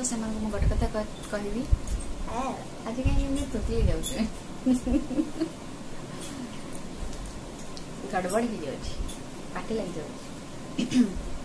से गोटे कथा कहबी आज कहीं तुतली जाऊे गड़बड़ हो जाए पाटी लग जाए।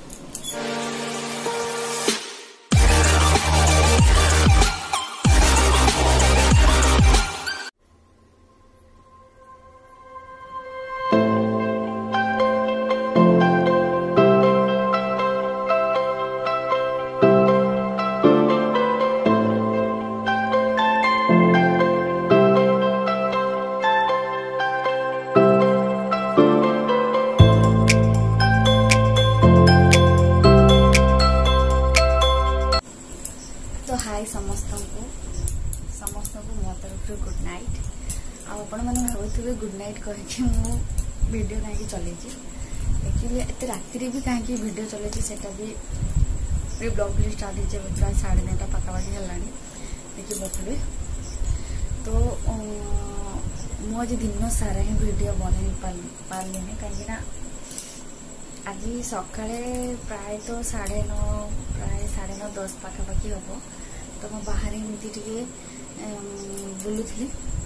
तो हाय समस्त को मो तरफ गुड नाइट। आपण मैंने भावुवे गुड नाइट कहीकि मु वीडियो कहीं चलई एक्चुअली एत राति भी कहीं वीडियो चलई से ब्लॉग भी स्टार्ट हो प्राय 9:30 पाखापाखि है देखिए बतुए। तो मु आज दिन सारा ही वीडियो बनई पारे कहीं आज सकाळे प्राय तो 9:30 प्राय 9:30 पाखापाखि हम। तो मैं बाहर एमती टे बुलूली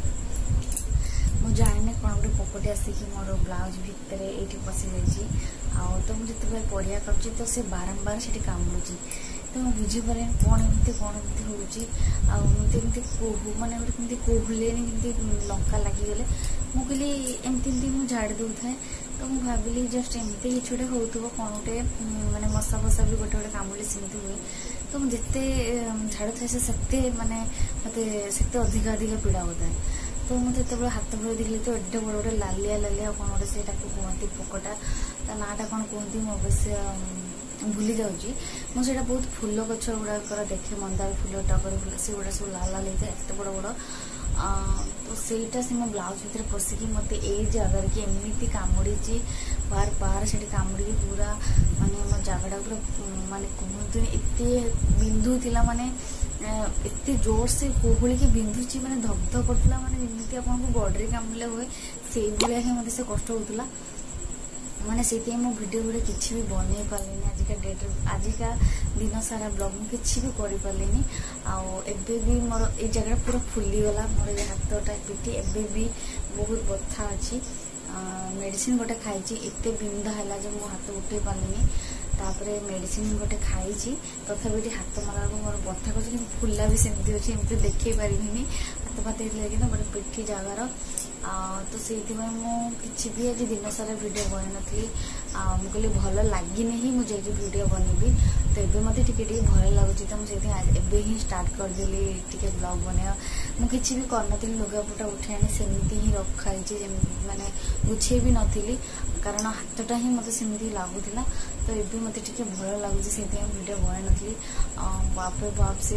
जाने कौन गोटे पकटे आसिक मोर ब्लाउज भितर ये पशि जाइए तो मुझे पढ़िया कर तो से बारंबार से कामुड़ी तो मैं बुझीपारे कौन एमती होमती कोहू माने गोटे कोहुले लंका लगिगले मुझे एमती मुझे झाड़ दे था। तो मुझे भाविली जस्ट एमती कि गोटे हो कौन गोटे माने मशा फशा भी गोटे गोटे कामुड़ी सेमती हुए। तो मुझे झाड़ू था से माने मत से अधिक अधिक पीड़ा होता है। तो मुझे जो हाथ भर देखली तो एडे बड़ गोटे लालिया लालिया कौन गोटे से कहती पकटा ता नाटा कौन कहती मुझे अवश्य भूली जाऊँगी मुझे बहुत फूल गछ गुड़ाक देखे मंदार फूल टगर फूल से गुड़ा सब लाल लाल होता है एत बड़ बड़। तो सहीटा से मो ब्लाउज भर पशिकी मत यही जगार कि एमती कामुड़ी बार बार से कामुड़ी पूरा माने मो जगटा पूरा माने कहतु एत बिंधुला माने एत जोर से कोहली की बिंधुची माने धक धक करता माने जमी आपको बॉडी कामुड़े हुए से भाया ही मत से कष्ट होता माने से वीडियो वीडियो किसी भी बनई पारे आजिका डेट आजिका दिन सारा ब्लॉग मुझे किसी भी कर पारे आबे भी मोर ये जगह पूरा फुलीगला मोर हाथटा पिठी एबे भी बहुत बथा अच्छी मेडिसिन गोटे खाई एत बिंधा है जो मो हाथ उठे पारे तापर मेडिसिन गोटे खाई तथापि हाथ मारा मोर बथा कर फुला भी सेमती अच्छे एमती देखे पारि हाथ फात लगे गोटे पिठी जगार तो से मुझे भी आज दिन सारा वीडियो बन नी मुझे भल लगे ही मुझे वीडियो बनइबी। तो ये मत भल लगुच तो मुझे ही स्टार्ट करदेली टे ब्लॉग बनवा मुझे भी कर लुगापटा उठे आनी सेमती ही रखाई माने गुछे भी नी कारण हाथटा ही मत सेमती लगुला। तो ये मत भल लगुच से वीडियो बन नी बाप रे बाप से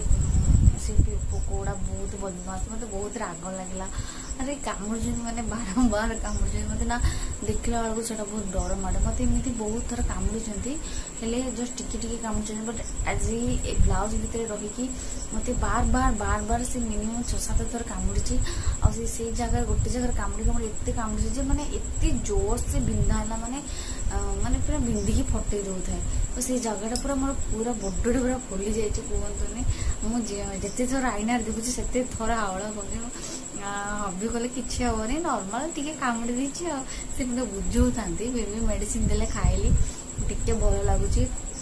पकोड़ा बहुत बदमाश मत बहुत राग लगला अरे कामुड़ी मैंने बारंबार कामुड़ी मत ना देखला बेलू से बहुत डर मारे मत एमती बहुत थर कामुड़ी जस्ट टिके कामुड़ी बट आज ब्लाउज भितर रहीकि मत बार बार बार बार से मिनिमम 6-7 थर कामुड़ी से जगह गोटे जगह कामुड़ी एत कामुड़ी मैंने एत जोर से बिंधा है माने माने पूरा बिंदिकी फटे दौ था। तो से जगहटा पूरा मोर पूरा बड़े पूरा फुली जाए कहतुनि मुझे थर आईनार देखुची से थर आवड़ा कर हबी कले किसी हेनी नॉर्मल टी कामुड़ी देती से मतलब बुझाता फिर मेडिसिन देले खाइली टिके भल लगुच।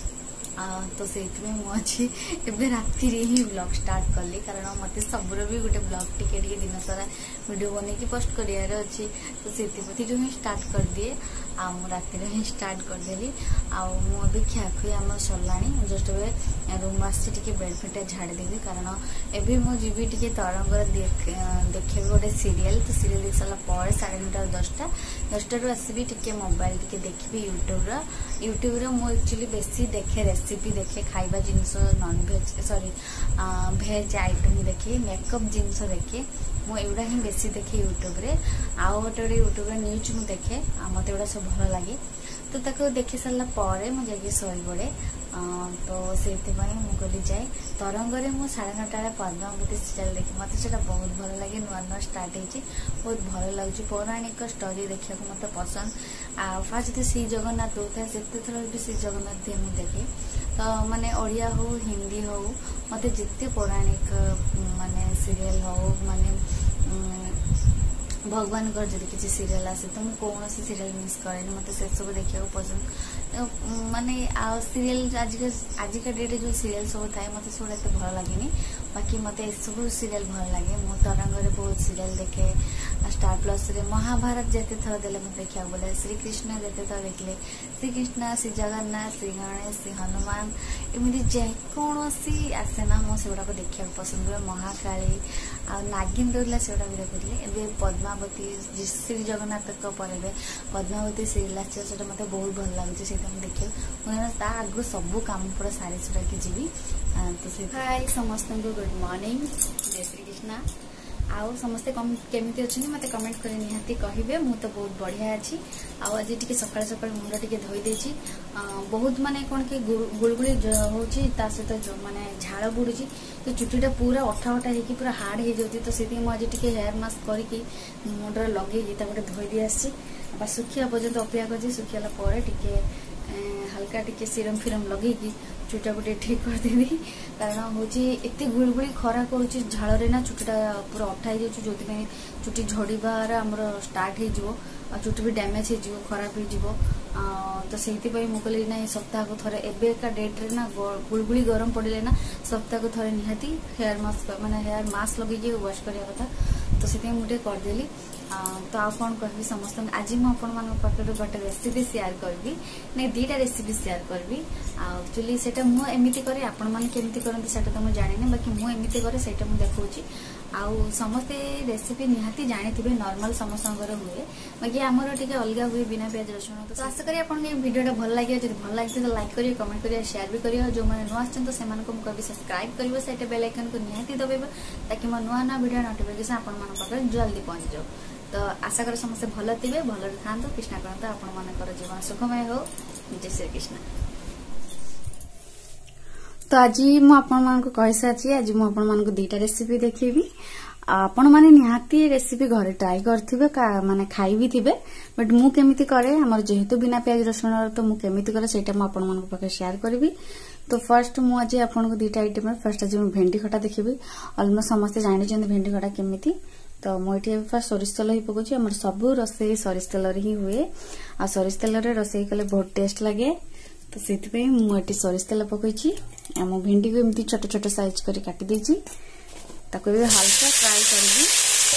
तो से मुझे एवं राति ही ब्लॉग स्टार्ट कली कारण मत सबूर भी गोटे ब्लॉग टिके दिन सारा वीडियो बनई पोस्ट करार अच्छी तो से जो ही स्टार्ट कर दिए राति ही स्टार्ट करदेली मुझे खियाखुई आम सरला जस्ट ए रूम आसी बेडफिट झाड़देवी कारण एवं मुझे टे तरंगर देखिए गोटे सीरियल तो सीरियल देख सारा 9:30 10टा आसबि टे मोबाइल टे देखी यूट्यूब मुझे एक्चुअली बेसी देखे रेसिपी देखे खाइबा जिनस non veg sorry veg item देखे मेकअप जिनस देखे मुझा ही बेसी देखे यूट्यूब रे आउ गोटे यूट्यूब न्यूज मुझे देखे मत एगुड़ा सब भल लगे। तो ताको देखी सारा पर मुझे शोई पड़े तो से कहली जाए तरंगे मुझे 9:30 पद्मावती सीरियल देखी मत से बहुत भल लगे नुआ नुआ स्टार्ट होती बहुत भल लगे पौराणिक स्टोरी देखा मत पसंद फास्ट जो श्री जगन्नाथ होता है से थर भी श्री जगन्नाथ मुझे देखे तो माने ओडिया हो हिंदी हो मते जिते पौराणिक माने सीरियल हो माने भगवान कर जदि किसी सीरियल आसे तो मुझे कौन सी सीरियल मिस करेनि मत से सब देखा पसंद माने सीरियल आजिका डेट जो सीरियल सब थाए मत से एत भल लगे बाकी मत सब सीरियल भल लगे मो तरंग बहुत सीरियल देखे स्टार प्लस रे महाभारत जिते थर देले मत देखा बोले श्रीकृष्ण जिते थर देखले श्रीकृष्ण श्री जगन्नाथ श्री गणेश श्री हनुमान एमती जेकोसी आसे ना मो से देखा पसंद हुए महाकाली आ नागिन रोला से भी देखुली ए पद्मावती श्री जगन्नाथ पर पद्मावती सीरियल आसे मत बहुत भल लगे से देखिए मुझे आगु सब कम पूरा सारी सुराकी जी तो हाय समस्त गुड मॉर्निंग जय श्री कृष्णा आउ समस्ते केमिति अच्छे मत कमेंट कर निहाती कहे मु तो बहुत बढ़िया अच्छी आज टी सका सका मुंड टी धोई देछि बहुत माने कौन कि गुड़गुड़ी होता सहित माने झाड़ बुड़ी तो चुटीटा पूरा अठा अठा होगी पूरा हार्ड हो जाती तो से मुझे टी हेयर मास्क करके मुंडर लगे गोटे धोई दी आसी सुखिया पर्यंत अपेक्षा कर सुखियाला टे हल्का टी सीरम फिरम लगे चुटा को ठीक करदेवी कारण हूँ एत गुड़गुड़ी खरा करुच्ची झाड़े ना चुटीटा पूरा अठा हो जो चुटी झड़ार आमर स्टार्ट हो चुटी भी डैमेज हो खराब हो तो से मुझे ना सप्ताह को थे एवं डेट्रे ना गुड़गुड़ी गरम पड़े ना सप्ताह को थे निहाती हेयर मास्क माने हेयर मास्क लगे वाश करने कथा तो से मुझे करदेली तो आ कौन कह समस्त आज मुझे गोटे रेसिपी शेयर करी नहीं दीटा रेसिपी शेयर करी एक्चुअली से मुझे करे आपण मैंने केमती करती से तो मुझे जानी बाकी मुझे करे से देखा आउ समस्ते रेसिपी निहाती जानी नॉर्मल समस्त हुए बाकी आमर टे अलग हुए बिना प्याज रसुण तो आशा करी आपको वीडियो भल लगे जब भल लगे तो लाइक करिए कमेंट करिए शेयर भी करिए जो मैंने नुआ आछन तो से मुझे सब्सक्राइब करिए से बेल आइकन को निहाती दबाइबा ताकि मो नुआ नुआ वीडियो नोटिफिकेशन आपन जल्दी पहुंच जाओ तो आशा कर समस्त भल थे भल था कृष्णा करता आपण जीवन सुखमय हो जय श्री कृष्ण। तो आज मुझे कही सारी आज मुझे दीटा रेसिपी देखेबी आपण मैंने निहाती रेसिपी घरे ट्राई करेंगे माने खाई भी थे बट मु केमिति करे हमर जेहेतु बिना प्याज रसुण तो मु केमिति करे सेटा मु आपण मानक पाखे शेयर करबी। तो फर्स्ट मु आज आपण को दीटा आइटम फर्स्ट आज मु भेंडी खटा देखिबी ऑलमोस्ट समस्त जानि जंदी भेंडी खटा केमिति तो मुझे फर्स्ट सोरिष तेल ही पकाउछि हमर सब रोसई सोरिष तेल ही हुए आ सोरिष तेल रे रोसई कले बहुत टेस्ट लगे तो सेति मुझे सोरिष तेल पकाइछि मो भेंडी को एमती छोट छोट साइज करी काटी देछि ताको भी हल्का फ्राई करबी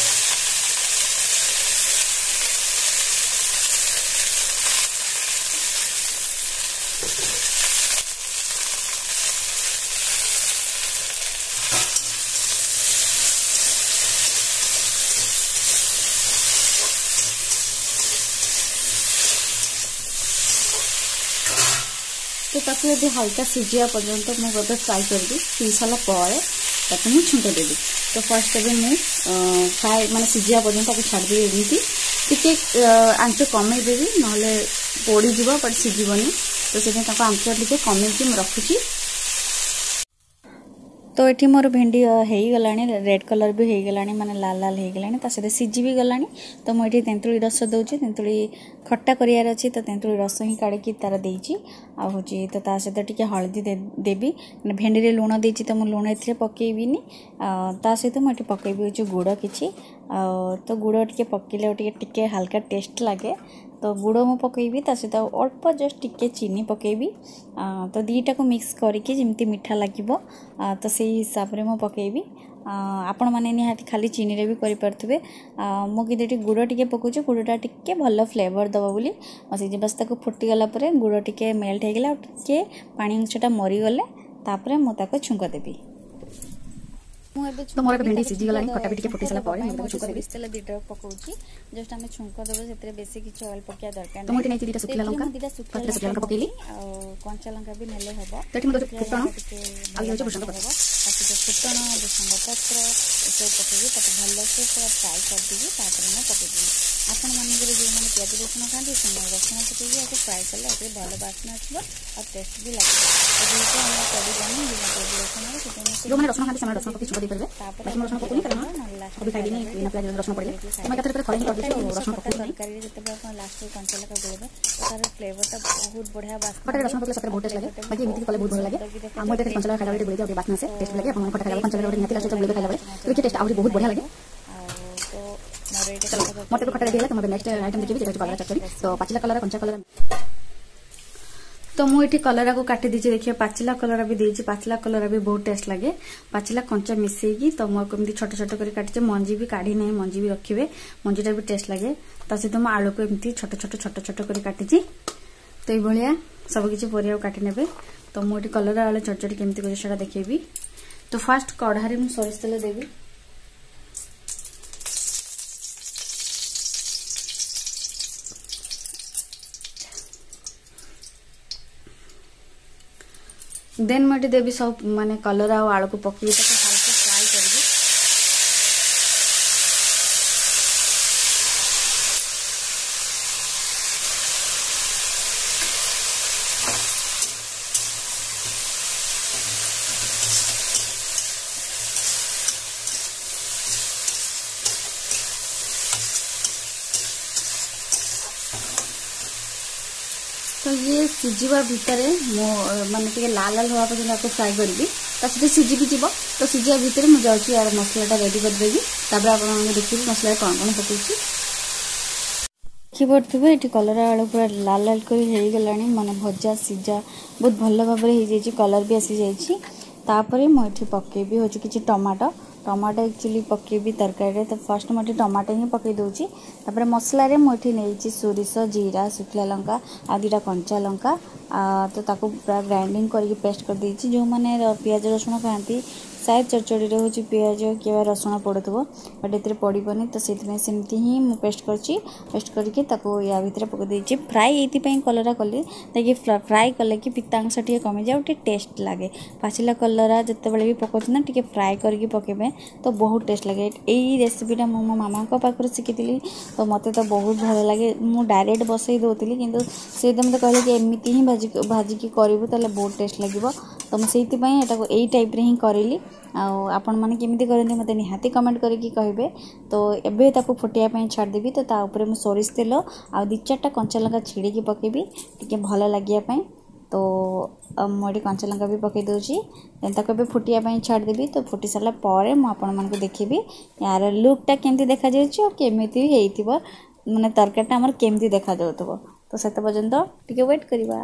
तो ताकि यदि हल्का सिझा पर्यंत मुझे फ्राई करबी सिझ सारा पर ताकि मुझे छुंक देवी तो फर्स्ट एवं मुझे फ्राई माने सिझा पर्यंत छाड़देवी एमती टिके आंच कमे देवी ना पोड़ी जीव बट सिझबनी तो से आंच टे कमे रखुची। तो ये मोर भेंडी हो गलानी रेड कलर भी हो गलानी माने लाल लाल हो गलानी ता सहित सिझी भी गलानी तो मुझे तेंतुली रस दौची तेंतुली खट्टा करार अच्छी तो तेंतुली रस ही काढ़ी तार देची हूँ तो ता सहित टिके हल्दी देवी भेंडी रे लुण देची तो मुझे लुण ए पकेबिनी ता सहित मुझे पकेबी हो गुड़ किछि तो गुड़ टिके पकेले टिके हल्का टेस्ट लगे तो गुड़ मु पकेबी ता सहित अल्प जस्ट टिके चीनी पकेबी तो दीटा को मिक्स करके जमती मीठा लगिबो तो से हिसाब रे मु पकेबी आपण माने निहाती खाली चीनी रे भी करि परथबे मो कि गुड़ टिके पकोछु गुड़टा टिके भल फ्लेवर दबा बोली बस बस ताको फुटी गला परे गुड़ टिके मेल्ट हो गला टिके पानी अंशटा मरी गले तापरे मु ताको छुंक देबी तो मोर भेंडी सिझी गलानी खटा भी टिके फुटी साला परे मु छुंक देबी तेल दीटा पकोछि जस्ट हमें छुंक देबो सेतरे बेसी किछ ऑयल पकिया दरकार तो मोटे नै दीटा सुखिला लंका पकेली आ कंचा लंका भी नेले हबो तठी मते फुटण आ यो भुषण पत्र ताकि फुटण भूसंग पत्र एसब पकईकि भलसे फ्राए करदेगी मैं पकईदेवी। आपण मानकर जो मैंने प्याज रसुण खाती से रसुण पकईकि आपको फ्राए कले भल बास्ना आसो और टेस्ट भी लगे। जेहेतु आम कर प्याज रसुण जो मैंने रसुण खाती रसुण पकई छुप देते रसुण पकूनी कारण रसुण पड़े तरकारी जो लास्ट कंचा लगा गोलबे तार फ्लेवरटा बहुत बढ़िया बास्ना रसुण पकले सतरे बहुत टेस्ट लगे बाकी एमती कले बहुत भल लगे। आम ये कंचा लगा खाला बेले बास्ना से टेस्ट लगे अपन खटा खाला कंचा लगा निहाती लास्ट गोलबे खाला बेले तो टेस्ट आउरी बहुत बढ़िया लगे। मटर को खटा रेडी है तो नेक्स्ट आइटम देखिए जेटा कलर चटनी तो पाचिला कलर कंचा कलर तो मुझे कलरा को काटी दीजिए। देखिए पाचिला कलरा भी देजी पाचिला कलरा भी बहुत टेस्ट लगे पाचिला कंचा मिसेगी तो मुझे छोट छोट कर काटी मंजी भी काढ़ी ना मंजी भी रखिए मंजीटा भी टेस्ट लगे ता सहित मुझे आलू को एमती छोट छोट कर काटी तो ये सबकि परिया काटी ने तो मुझे कलरा आलू छोट छोट केमती कर देखेबी। तो फास्ट कढ़ाई मुझे सोरिष तेल देवी देन मुझे देवी सब माने कलर आलू को पकई हल्का फ्राए करी तो ये सीझा भितर माने लाल लाल हवा पर्यटन आपको फ्राए करी सहित सीझी भी जीव तो सीझा भितर मुझे जाऊँगी यार मसलाटा रेडी करदेवी तापर आप देखिए मसला कौन कौन पकई देखिपे ये कलर आलू पूरा लाल लाल कर माने भजा सीझा बहुत भल भाव कलर भी आसी जापर मुझे पकेबी हूँ कि टमाटो टमाटो एक्चुअली पकेबी तरकारी तो फर्स्ट मुझे टमाटो ही पकई दूची तापर मसलारे मुझे नहीं सोरिष जीरा शुखला लंका आ दुटा कंचा लंका तो ताको पूरा ग्राइंडिंग करके पेस्ट कर देछि। जो माने प्याज रसुण खाती शायद चरचड़ी हूँ पिज कि रसुण पड़ो बट ये पड़ोनी तो सेमती ही मुझे पेस्ट पेस्ट करके या भितर पकई फ्राए ये कलरा कली ताकि फ्राए कले कि पितांश टे कमी जाए टे टेस्ट लगे पाचिला कलरा जिते बड़े भी पकाते ना टे फ्राए करके पकेबे तो बहुत टेस्ट लगे। यही रेसिपीटा मो मामा पाखर शिखी तो मत तो बहुत भल लगे मुझे डायरेक्ट बसई दूसरी कि सी तो मत कहले कि एमती ही भाजिकी करूँ तो बहुत टेस्ट लगे तो मुझे यही टाइप रे ही करी आपण मैंने केमी करते मत निहाती कमेंट करके कहे तो एबे ताको फुटिया छाड़देवी तो ताऊपर मुझे सोरिष तेल आ दी चार्टा कंचा लंका छिड़ी पकेबी टी भल लगे तो मुझे कंचा लंका भी पकई दूसरी देन ताको फुटिया छाड़देवी तो फुटी सारा पर मुझे देखी यार लुकटा केमती देखा केमी माने तरकारीटा आमर केमती देखा तो से पर्यंत टिके वेट करवा।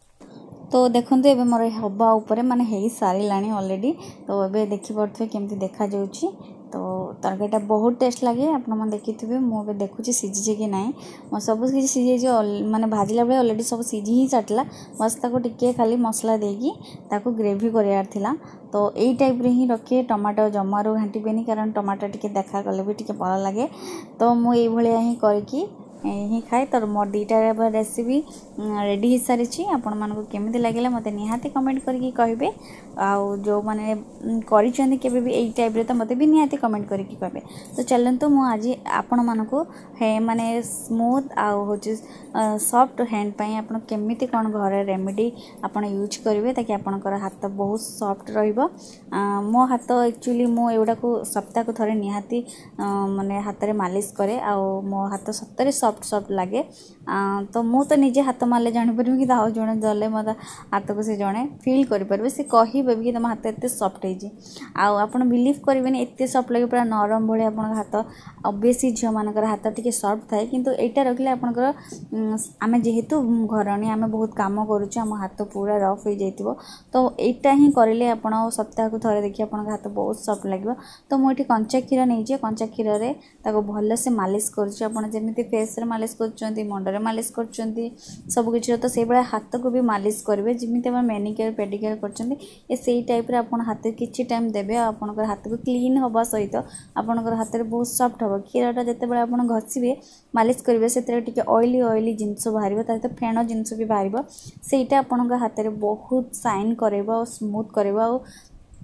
तो देखो ये मोर हवा उपर माने हो सारे ऑलरेडी तो ये देखिपे केमती देखा जाउची तो तरकारीटा बहुत टेस्ट लगे आपने देखिथे मुझे देखुची सीझे कि ना मो सब किसी सीझे माने भाजिला बेले ऑलरेडी सब सीझी ही सारला बस ताको टिके खाली मसला देकी ताको ग्रेवी करार थिला तो यही टाइप रे ही रखिए टमाटो जमारू घांटीबेनी कारण टमाटो टिके देखा गले भी टिके भल लगे तो मुझे भाया ही करके ही खाए तो मोर दीटा रेसिपी रेडी हो सारी आपण मानक केमिति लगे मत निहाती कमेंट करके कहे आउ जो मैंने करें भी यही टाइप रे तो मत भी निहाती कमेंट करके कहे। तो चलते मु आज आपण मानक माने स्मूथ आउ हूँ सॉफ्ट हैंड पाई आप केमिति कौन घर रेमेडी आपण यूज करेंगे ताकि आपणकर हाथ बहुत सॉफ्ट रहिबो। मो हाथ एक्चुअली मो एगुड़ा को सप्ताह को थोड़े निहाती माने हाथ रे मालिश करे आउ मो हाथ सत्तरे सॉफ्ट सॉफ्ट लगे तो मु तो निजे हाथ मारले जापर कि जड़े जले मत हाथ को सी जड़े फिल करेंगे सी कहे कि तुम हाथ एत सफ्ट आप बिलीव करेंगे एत सफ्ट लगे पूरा नरम भाई आप हाथ ऑब्वियसली झील मान हाथ टी सफ्ट थाए कि यहाँ रखिले आपंकर आम जेहेतु घरणी आम बहुत कम करुँ हाथ पूरा रफ हो जाइए तो यहाँ ही करेंगे आप सप्ताह को थे देखिए आप हाथ बहुत सफ्ट लगे। तो मुझे कंचा क्षीर नहीं कंचा क्षीर में भल से मालिश करमी फेस मालिश कर मुंडे मालिश कर सब किसी तो से भाया हाथ को भी मालिश करेंगे जमी आप मेनिक्योर पेडिक्योर कर से टाइप आप हाथ किसी टाइम देवे आपंकर हाथ को क्लीन हवा सहित आपंकर हाथ में बहुत सफ्ट हम क्षीरटा जिते आप घसीबे मालिश करेंगे से ऑयली ऑयली जिनस बाहर सहित फेण जिनस भी बाहर सेटा आप हाथ में बहुत साइन करेगा और स्मूथ करेगा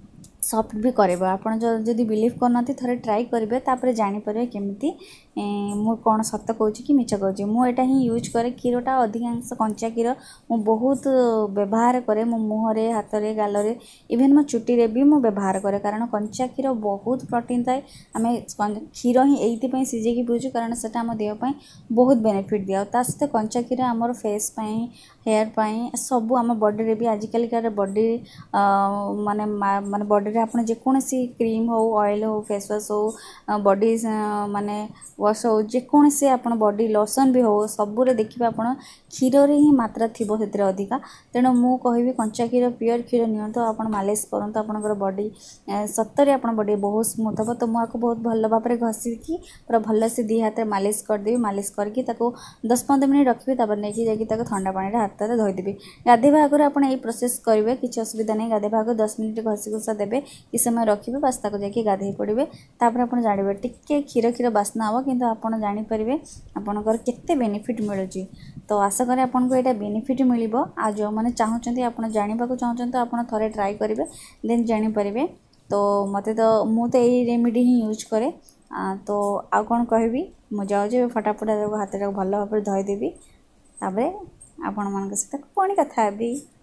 सॉफ्ट भी करेबो। आपण जदि बिलीव करना थरे ट्राई करेंगे तापर जापर केमी मु कौन सत कहूँ कि मिछ कहूँ। मुझा ही यूज करे क्षीरटा अधिकांश कंचा क्षीर मु बहुत व्यवहार करे मो मुहरे हाथ में गाल इवेन मो चुटी भी मु व्यवहार करे कारण कंचा क्षीर बहुत प्रोटीन थाए। आम क्षीर ही ये सीझे पिछू कारण से आम देहपाई बहुत बेनिफिट दिया सहित कंचा क्षीर आमर फेस हेयर पाई सब आम बॉडी भी आजिकल बॉडी माने माने बॉडी रे आपण जेकोसी क्रीम हो ऑयल हो फेस वाश हो बॉडी माने वॉश हो जेकोसी आपण बॉडी लोशन भी हो सबुरे देखिए आपण क्षीर ही मात्रा थी से अधिका। तेणु मु कहि कंचा क्षीर प्योर क्षीर नियंतु आपण मालिश करंतु आपनकर बॉडी सत्तरे आपण बॉडी बहुत स्मूथ हो। तो मुझे बहुत भल भाव में घसिकी पूरा भल से दी हाथ मालिश करदेवी मालिश करके 10-15 मिनट रखिए तापर नहीं जाकि ठंडा पानी हाथ में धोईदेवी। गाधेवा आगे आप प्रोसेस करेंगे किसी असुविधा नहीं। गाधेवा आगे 10 मिनट घसी घुसा देवे कि समय रखिए बस ताको जाकि गाधे पड़े तापर आप जानवे टिके क्षीर क्षीर बास्ना हम कि आपड़ जानीपर आपंकर केते बेनिफिट मिलूँ। तो आशा करें आपको यहाँ बेनिफिट मिल आ जो मैंने चाहते आप जानवा चाहते आप थे ट्राए करेंगे देन जानीपर। तो मत तो मुझे यही रेमेडी ही यूज करे। तो आउ कौन कहबी मुझे फटाफट हाथ भल भाव धोईदेवी तापर आपण मान सहित पुणी कथा।